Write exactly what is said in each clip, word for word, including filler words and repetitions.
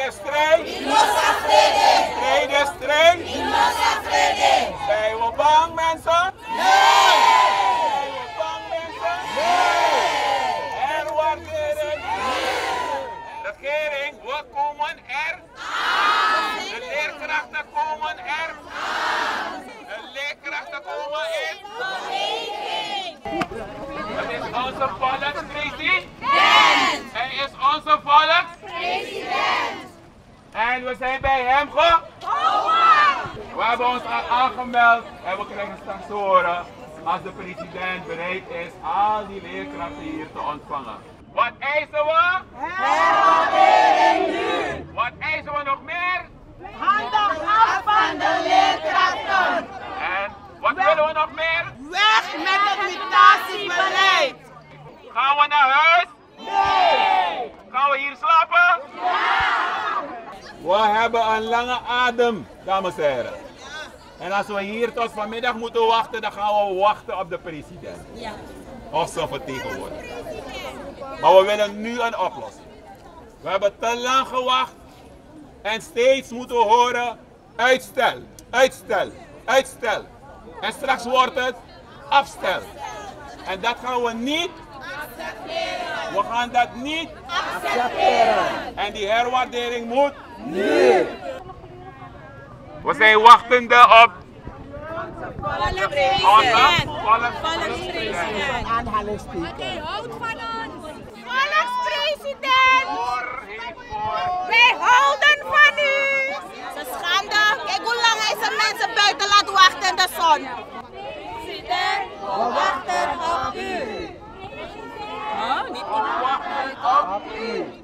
is strijd. Strijd is strijd. Zijn we bang, mensen? Nee! Zijn we bang, mensen? Nee! Herwaardering? Nee! Regering, we komen er. De leerkrachten komen er. De leerkrachten komen in. Het is onze volkspresident. Hij is onze volkspresident. En we zijn bij hem gekomen. We hebben ons al aangemeld en we krijgen straks te horen als de president bereid is al die leerkrachten hier te ontvangen. Wat eisen we? Herwaardering nu! Wat eisen we nog meer? Handen af van de leerkrachten! En wat willen we nog meer? Weg met het mutatiebeleid! Gaan we naar huis? Nee! Gaan we hier slapen? Ja! We hebben een lange adem, dames en heren. En als we hier tot vanmiddag moeten wachten, dan gaan we wachten op de president. Ja. Of zijn vertegenwoordiger. Maar we willen nu een oplossing. We hebben te lang gewacht en steeds moeten we horen uitstel, uitstel, uitstel. En straks wordt het afstel. En dat gaan we niet accepteren. We gaan dat niet accepteren. En die herwaardering moet nu. We zijn wachtende op onze volkspresident. Hij houdt van ons. Volkspresident! Wij houden van u! Het is schande. Kijk hoe lang hij zijn mensen buiten laat wachten in de zon. President, we wachten op u. Oh, niet We wachten op u.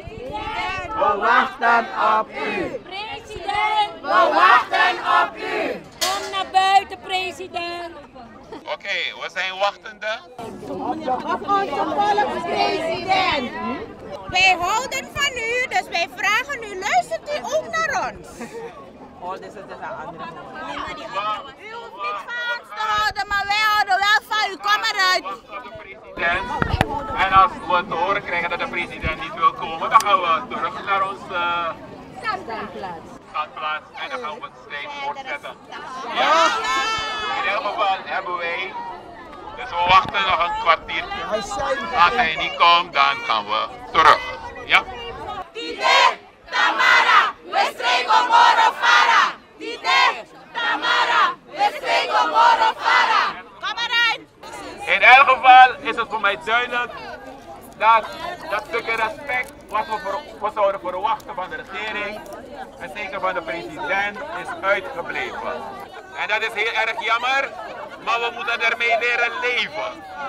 We wachten op u. President, we wachten op u. Kom naar buiten, president. Oké, okay, we zijn wachtende. Op onze volkspresident. Wij houden van u, dus wij vragen u, luistert u ook naar ons? Oh, dit is het andere. U hoeft niet van ons te houden, maar wij houden wel van u. Kom eruit. En als we te horen krijgen dat de president niet wil komen, dan gaan we terug naar onze standplaats. standplaats en dan gaan we het strijd voortzetten. Ja? In elk geval hebben wij, dus we wachten nog een kwartier. Als hij niet komt, dan gaan we terug. Ja? Tite, Tamara, we strijden moro fara. Tite, Tamara, we strijden moro fara. Kom eruit. In elk geval is het voor mij duidelijk dat dat stukje respect wat we, voor, we zouden verwachten van de regering en zeker van de president is uitgebleven. En dat is heel erg jammer, maar we moeten ermee leren leven.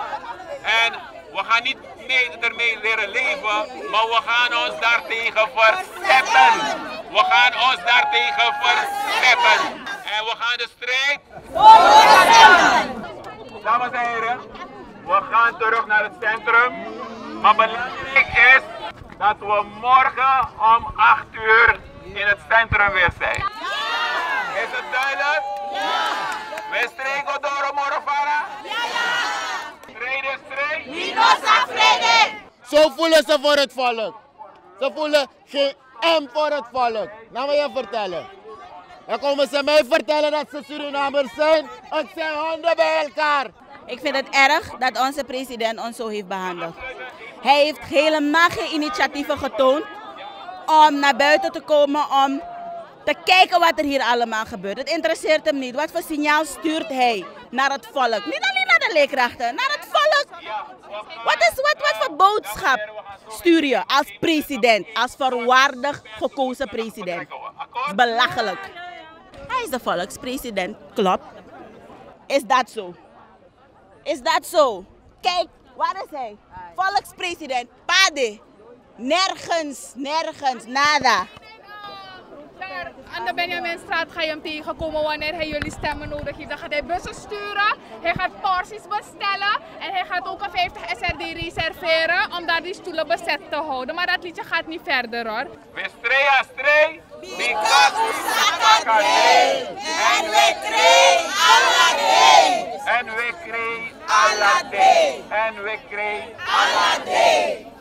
En we gaan niet mee ermee leren leven, maar we gaan ons daartegen verzetten. We gaan ons daartegen verzetten. En we gaan de strijd voortzetten. Dames en heren, we gaan terug naar het centrum. Maar belangrijk is dat we morgen om acht uur in het centrum weer zijn. Ja. Is het duidelijk? Ja. We strijden door Morofara? Ja, ja. Strijden, strijd. Minosa vrede. Zo voelen ze voor het volk. Ze voelen geen M voor het volk. Laat me je vertellen. Dan komen ze mij vertellen dat ze Surinamers zijn. Het zijn honden bij elkaar. Ik vind het erg dat onze president ons zo heeft behandeld. Hij heeft helemaal geen initiatieven getoond om naar buiten te komen, om te kijken wat er hier allemaal gebeurt. Het interesseert hem niet. Wat voor signaal stuurt hij naar het volk? Niet alleen naar de leerkrachten, naar het volk. Wat, is, wat, wat voor boodschap stuur je als president, als verwaardig gekozen president? Dat is belachelijk. Hij is de volkspresident, klopt. Is dat zo? Is dat zo? Kijk, waar is hij? Volkspresident, Pade. Nergens, nergens, nada. Daar aan de Benjaminstraat ga je hem tegenkomen wanneer hij jullie stemmen nodig heeft. Dan gaat hij bussen sturen, hij gaat porties bestellen en hij gaat ook een vijftig S R D reserveren om daar die stoelen bezet te houden. Maar dat liedje gaat niet verder hoor. We strijden, strijd, because we suck En we krijgen Alade. En we krijgen Alade. En we krijgen Alade.